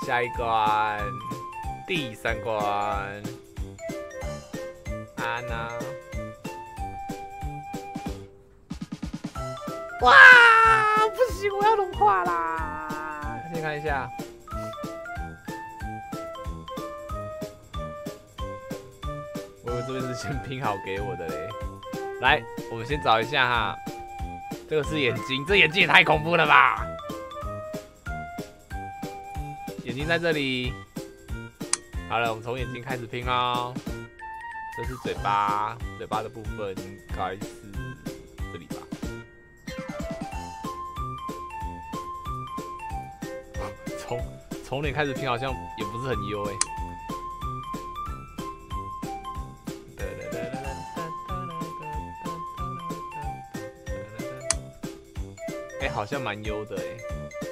下一关，第3关，安娜。哇，不行，我要融化啦！先看一下，我以为这边是先拼好给我的嘞。来，我们先找一下哈，这个是眼睛，这眼睛也太恐怖了吧！眼睛在这里。好了，我们从眼睛开始拼哦。这是嘴巴，嘴巴的部分应该是这里吧。从脸开始拼好像也不是很优哎。哎，好像蛮优的哎。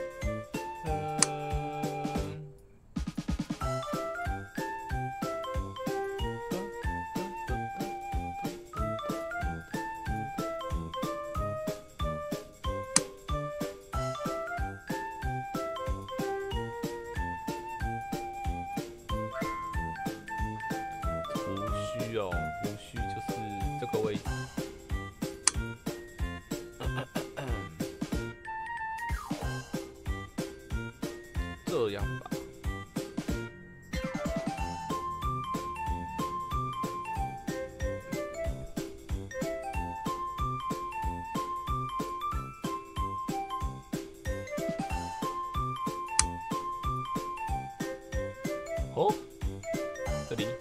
胡须就是这个位置。这样吧。哦，这里。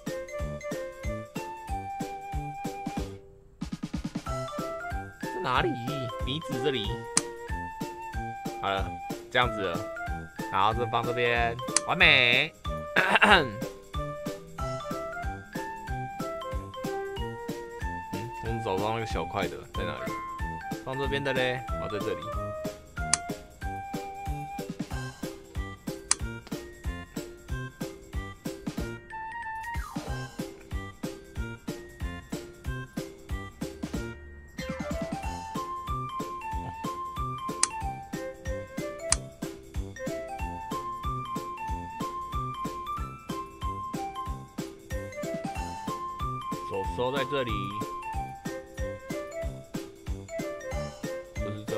哪里？鼻子这里。好了，这样子了，然后这放这边，完美。我们找到那个小块的在哪里？放这边的嘞，哦，在这里。手收在这里，不是这。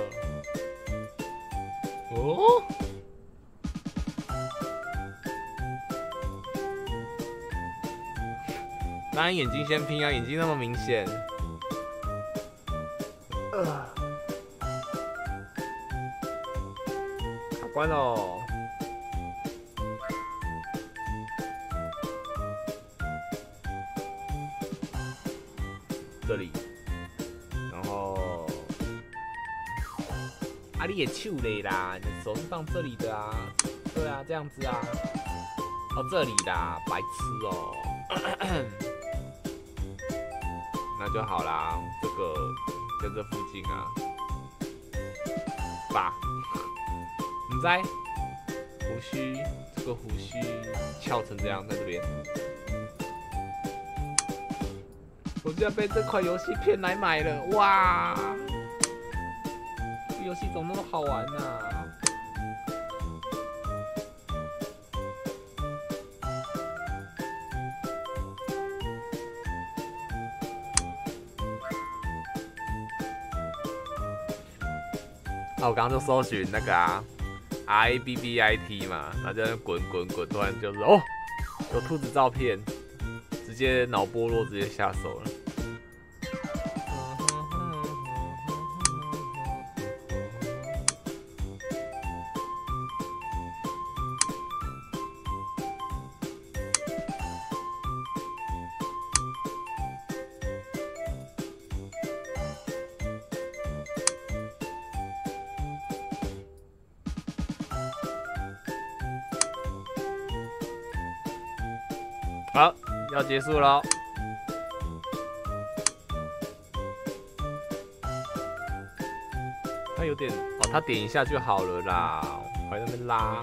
哦，当然眼睛先拼啊，眼睛那么明显。卡关哦。这里，然后啊，你也手嘞啦，你的手是放这里的啊，对啊，这样子啊，哦这里啦，白痴哦，那就好啦，这个在这附近啊，吧，你在胡须，这个胡须翘成这样，在这边。我居然被这款游戏骗来买了，哇！这游戏怎么那么好玩啊？我刚刚就搜寻那个啊 ，RABBIT 嘛，然后就滚，突然就是哦，有兔子照片。直接脑波弱，直接下手了。好，要结束了。它有点哦，它点一下就好了啦，还在那边拉。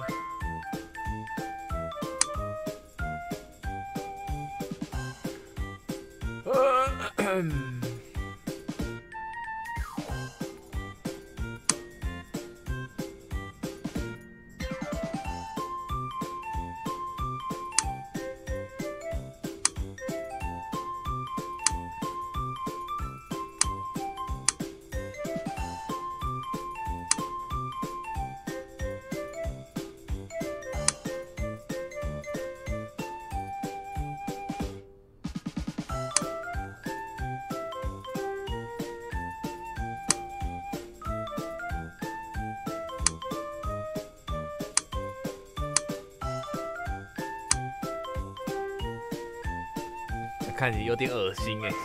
看起来有点恶心哎。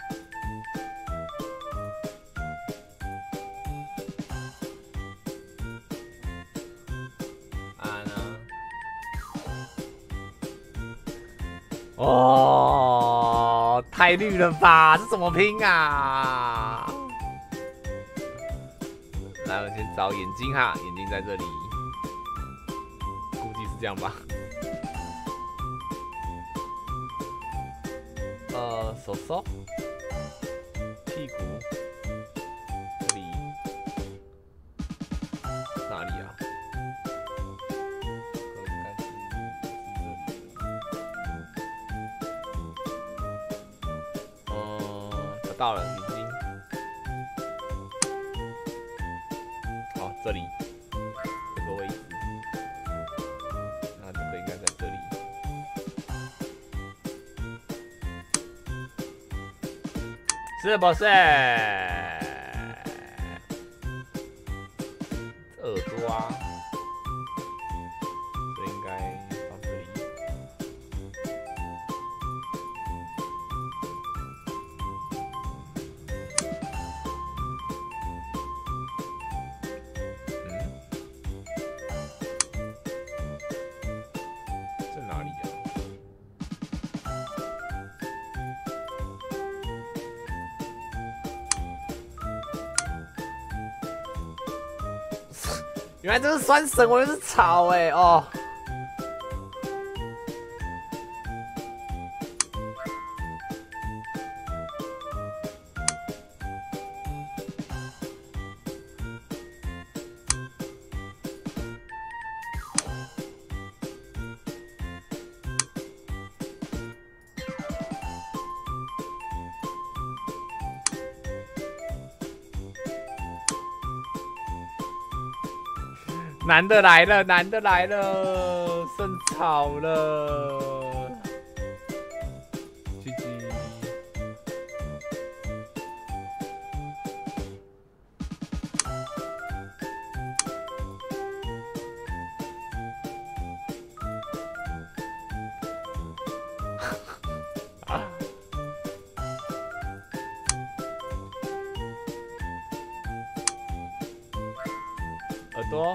哦，太绿了吧？这怎么拼啊？来，我先找眼睛哈，眼睛在这里，估计是这样吧。手、屁股，这里哪里啊？找到了，眼睛。好，这里这个位置，那这个应该在这里。是不是？耳朵啊，这应该放这里。这哪里啊？原来这是酸笋，我以为是草哎哦。男的来了，男的来了，剩草了。GG。耳朵。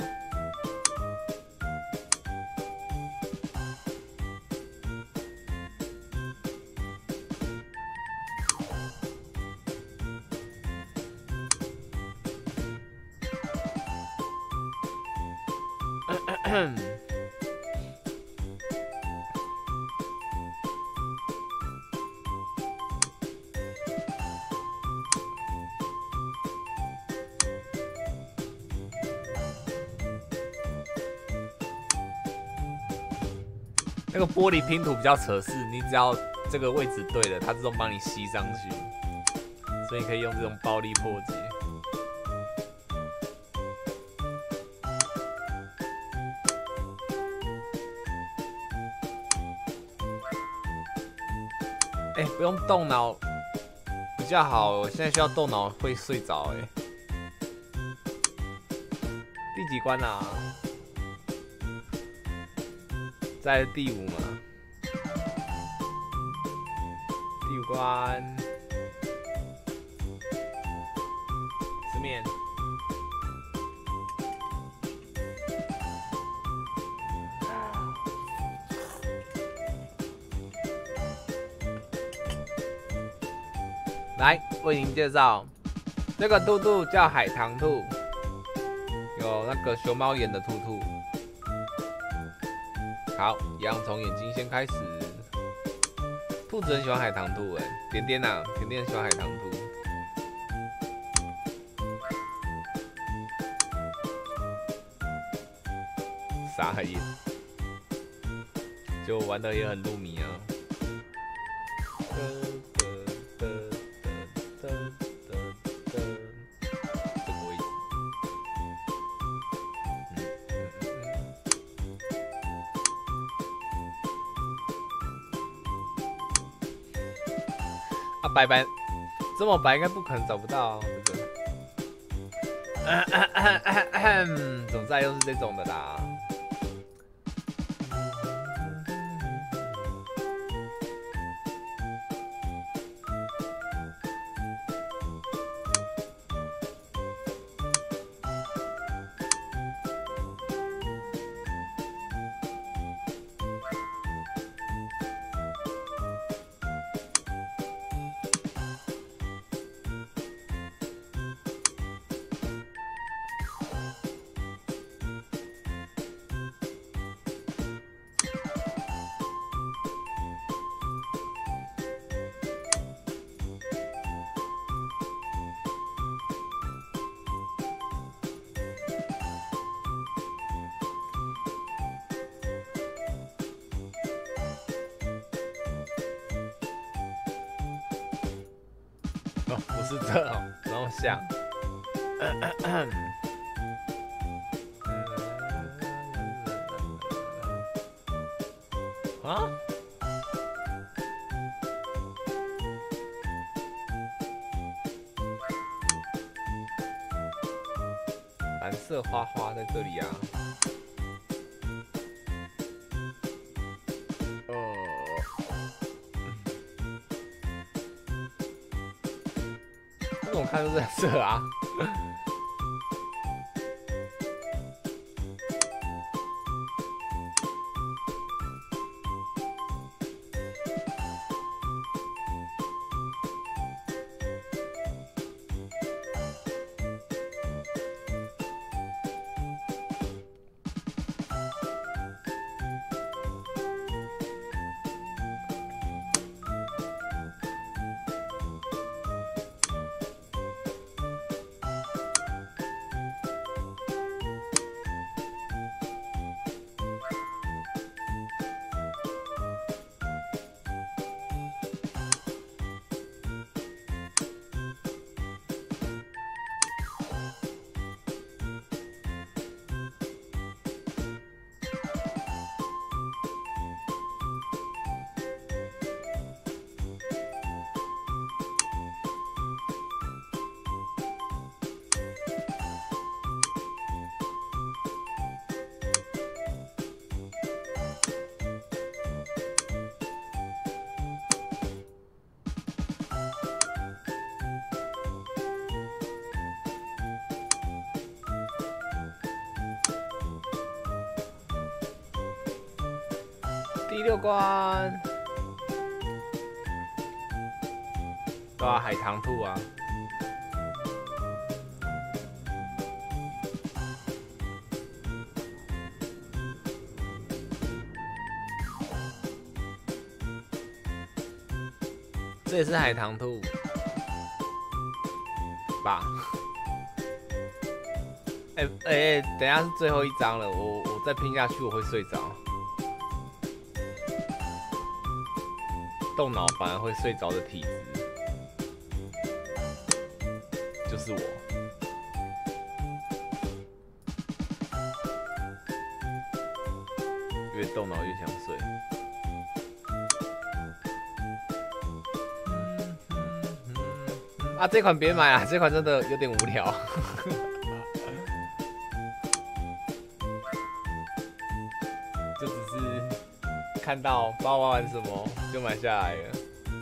那个玻璃拼图比较扯是，你只要这个位置对了，它自动帮你吸上去，所以你可以用这种暴力破解。哎，不用动脑比较好，我现在需要动脑会睡着哎。第几关啊？在第5嘛，第5关，吃面，来为您介绍，这个兔兔叫海棠兔，有那个熊猫眼的兔兔。好，一样从眼睛先开始。兔子很喜欢海棠兔，点点啊，点点很喜欢海棠兔。傻眼，就玩的也很入迷啊。这个位置。白白这么白，应该不可能找不到这个。总在又是这种的啦。 不是这种，然后像，啊？蓝色花花在这里啊。我怎么看都是蓝色啊？第6关，对啊，海棠兔啊。这也是海棠兔吧？等一下是最后一章了，我再拼下去我会睡着。动脑反而会睡着的体质，就是我。越动脑越想睡。啊，这款别买啊，这款真的有点无聊。就只是看到不知道玩什么就买下来了。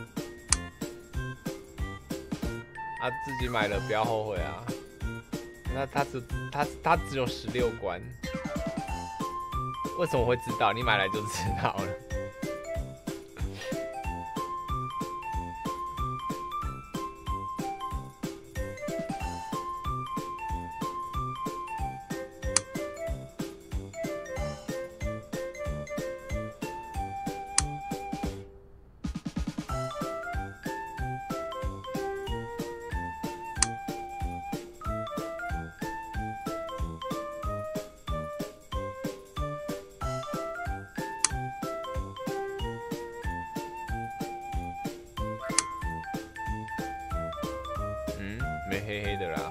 啊，自己买了不要后悔啊。那它只有16关，为什么会知道？你买来就知道了。没黑黑的啦。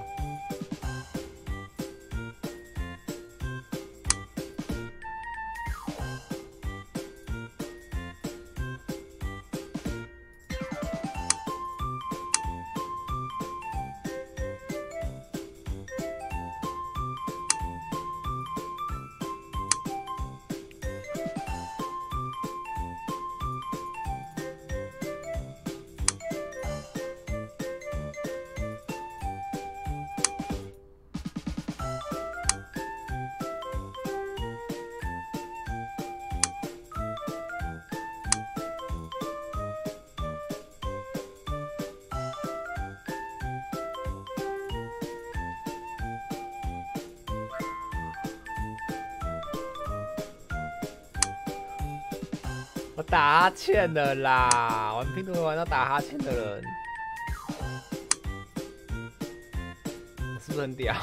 我打哈欠了啦！玩拼图玩到打哈欠的人，我是不是很屌？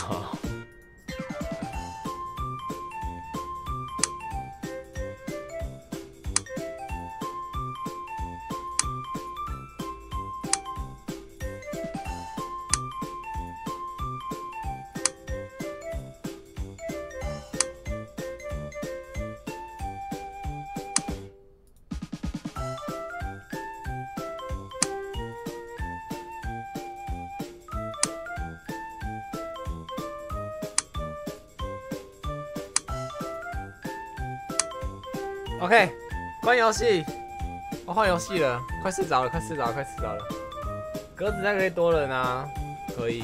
OK， 关游戏，我换游戏了，快睡着了，快睡着了，快睡着了。格子那可以多人啊，可以。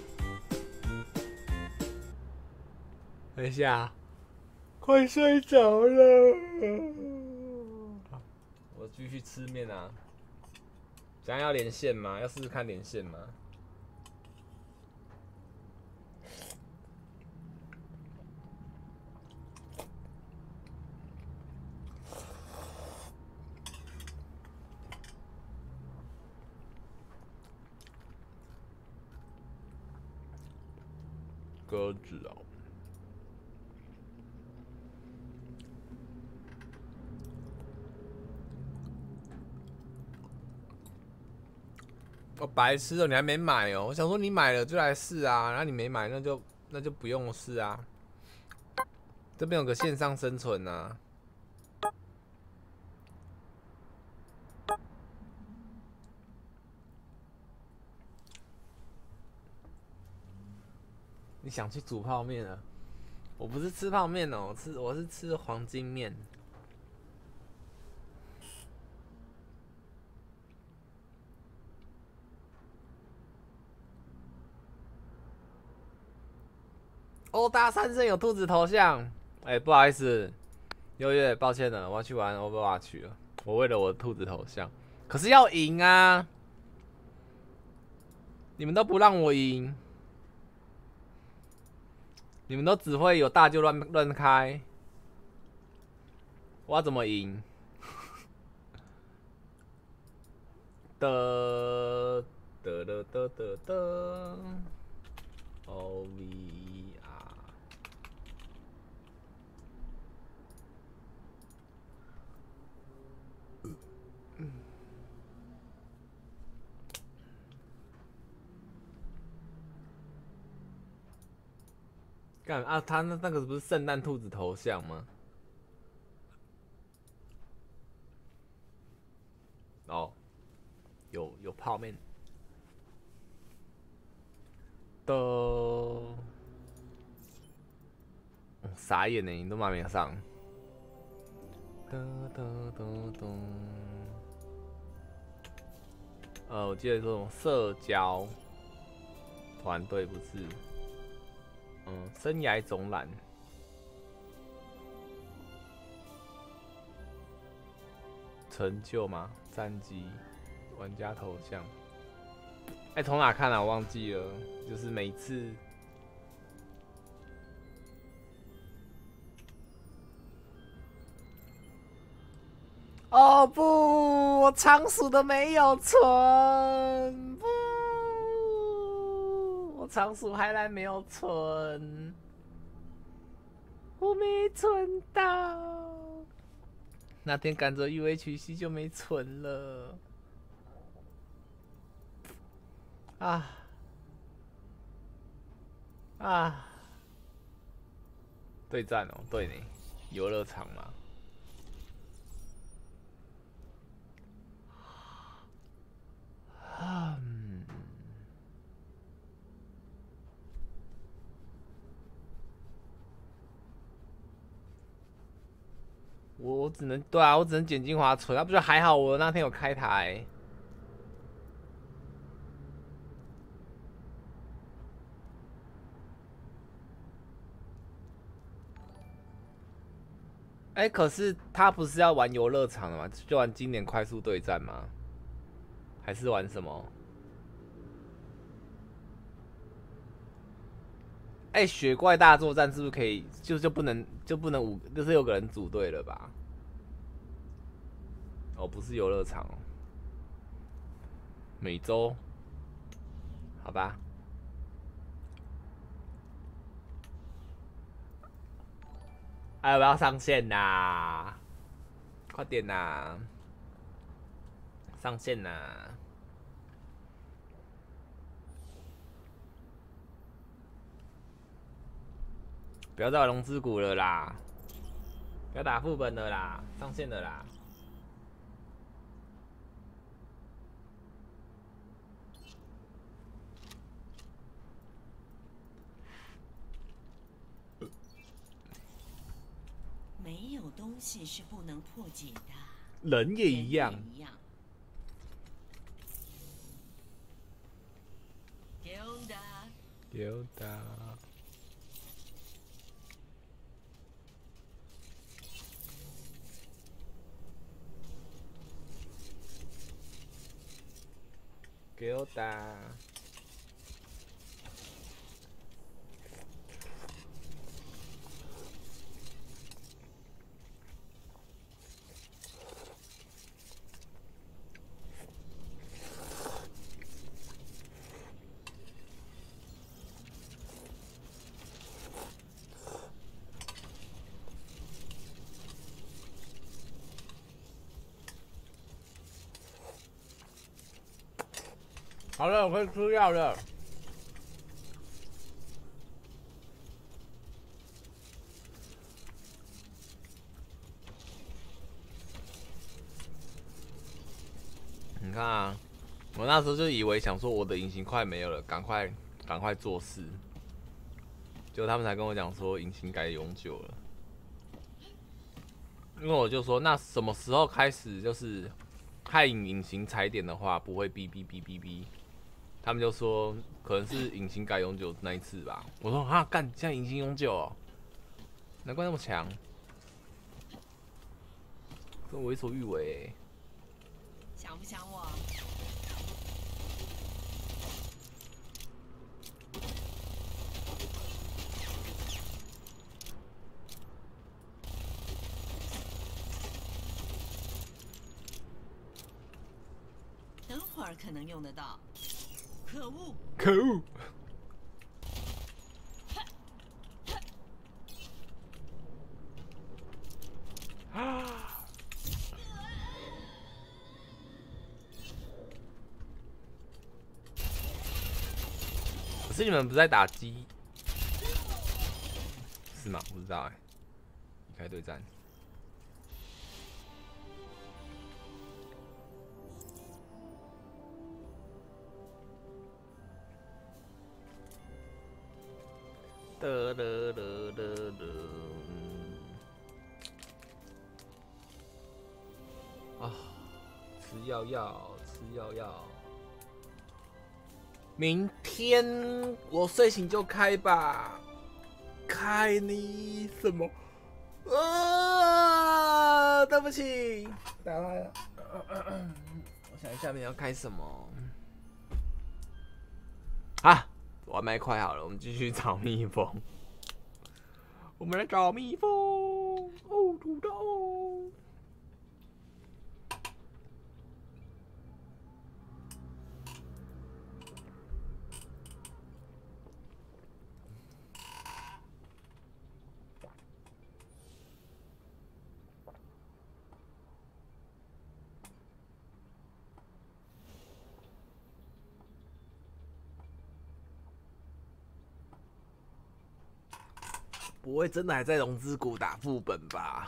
等一下，快睡着了。我继续吃面啊。想要连线吗？要试试看连线吗？鸽子哦。我白痴哦，你还没买哦？我想说你买了就来试啊，然后你没买那就不用试啊。这边有个线上生存啊。你想去煮泡面啊？我不是吃泡面哦，我是吃黄金面。欧大三生有兔子头像，不好意思，优越，抱歉了，我要去玩 Overwatch 了。我为了我的兔子头像，可是要赢啊！你们都不让我赢，你们都只会有大就乱开，我要怎么赢？的OVR。干啊！他那个不是圣诞兔子头像吗？哦，有泡面的，傻眼呢，你都还没上。我记得这种社交团队不是，生涯总览。成就吗？战绩、玩家头像。从哪看啊？我忘记了。就是每次。哦不，我仓鼠的没有存。不，我仓鼠海蓝没有存。我没存到。那天赶着 UHC 就没存了。对战哦，对呢，游乐场嘛。我只能对啊，我只能剪精华存，不就还好我那天有开台。可是他不是要玩游乐场的吗？就玩经典快速对战吗？还是玩什么？雪怪大作战是不是可以就不能就是6个人组队了吧？哦，不是游乐场哦，每周，好吧。要不要上线呐？快点呐！上线呐！不要再玩龙之谷了啦！不要打副本了啦！上线了啦！ 没有东西是不能破解的， 人也一样。丢的。给我打。好了，我可以吃药了。你看啊，我那时候就以为想说我的隐形快没有了，赶快做事。结果他们才跟我讲说隐形该永久了。因为我就说那什么时候开始就是害隐形踩点的话不会哔哔哔哔哔。他们就说可能是隐形改永久那一次吧。我说啊，干，现在隐形永久哦，难怪那么强，真为所欲为。 想不想我？等会儿可能用得到。可恶！ 可恶！可是你们不在打机，是吗？不知道哎。离开对战。啊，吃药药，吃药药。明天我睡醒就开吧。开你什么？对不起，打来了。我想一下，明天要开什么？啊，外卖快好了，我们继续找蜜蜂。我们来找蜜蜂。哦，土豆。不会真的还在龙之谷打副本吧？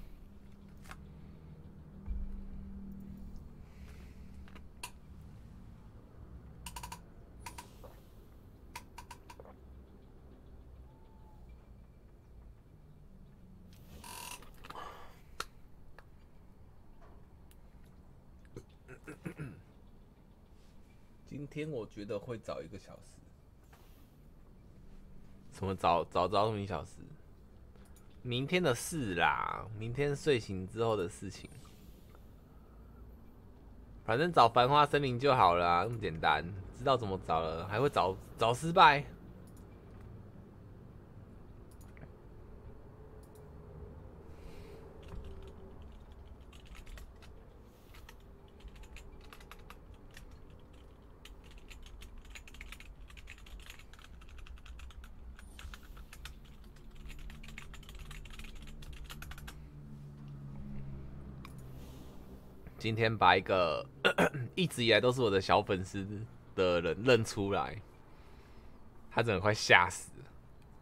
今天我觉得会早1个小时。什么早1小时？明天的事啦，明天睡醒之后的事情。反正找繁花森林就好了啊，那么简单。知道怎么找了，还会找失败。今天把一个一直以来都是我的小粉丝的人认出来，他真的快吓死了，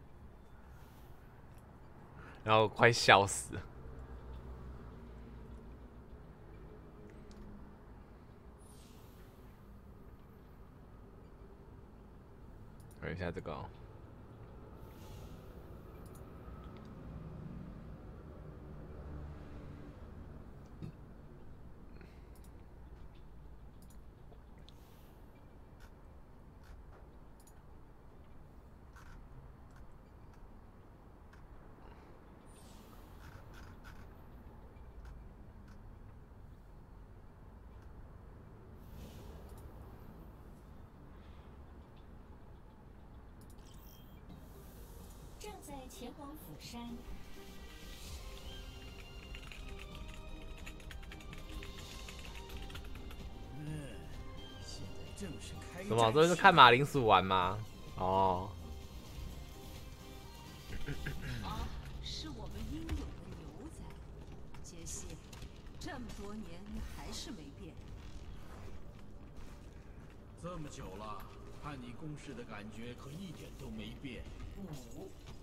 然后快笑死了。看一下这个哦。 正在前往釜山。 现在正是开战。 什么？这是看马铃薯玩吗？哦。 啊，是我们应有的牛仔，杰西，这么多年你还是没变。 这么久了，看你攻势的感觉可一点都没变。